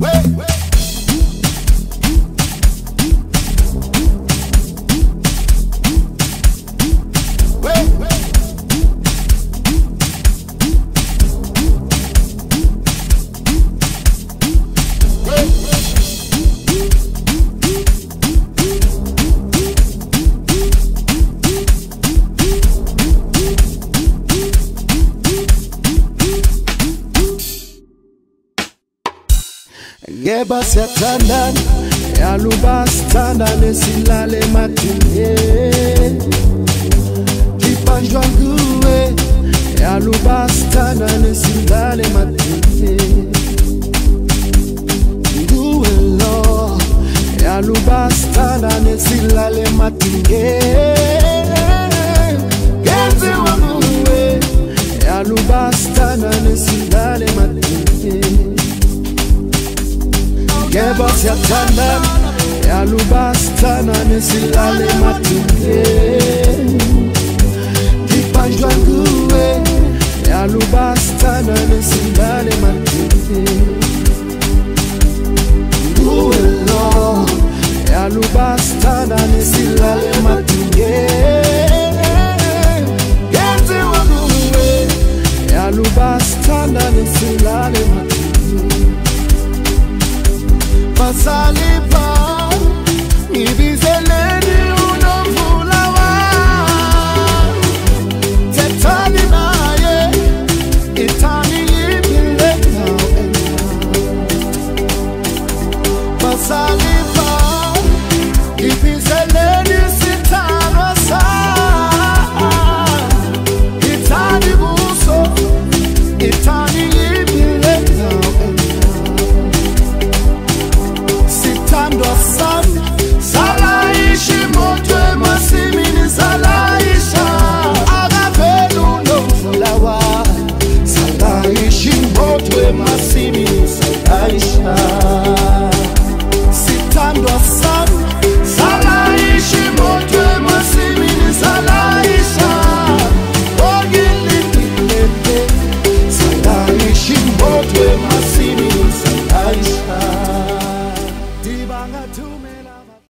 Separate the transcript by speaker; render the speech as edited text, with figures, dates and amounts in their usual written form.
Speaker 1: Yeba siyathandana yaluba sithandane silale matinde ibanjwa nguwe yaluba sithandane silale matinde nguwe lo yaluba sithandane silale matinde genziwa nguwe yaluba sithandane silale matinde Yeba siyathandana yaluba sithandane silale matinde ibanjwa nguwe yaluba sithandane silale matinde nguwe lo yaluba sithandane silale matinde genziwa nguwe yaluba sithandane silale matinde Masalipa ibizeleni unomvulawa Tetani naye itani ibile Masalipa ibizeleni sitarwa sa Itani buso itani ibile Salaishi motwe masimini salaisha Agapelu nomfulawa Salaishi motwe masimini salaisha Sitandwa sana Salaishi motwe masimini salaisha Ogilindilete Salaishi motwe masimini salaisha Dibanga to me